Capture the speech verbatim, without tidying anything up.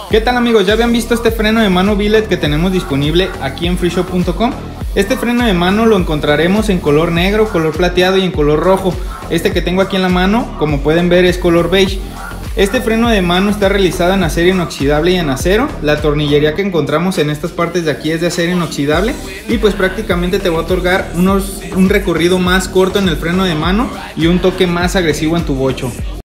¿Qué tal amigos? ¿Ya habían visto este freno de mano billet que tenemos disponible aquí en free shop punto com? Este freno de mano lo encontraremos en color negro, color plateado y en color rojo. Este que tengo aquí en la mano, como pueden ver, es color beige. Este freno de mano está realizado en acero inoxidable y en acero. La tornillería que encontramos en estas partes de aquí es de acero inoxidable y pues prácticamente te va a otorgar unos, un recorrido más corto en el freno de mano y un toque más agresivo en tu bocho.